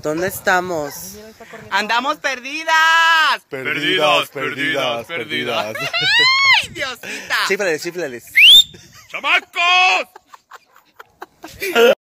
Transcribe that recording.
¿Dónde estamos? ¡Andamos perdidas! Perdidas. ¡Ay, Diosita! Chíflales, chíflales. ¡Chamacos!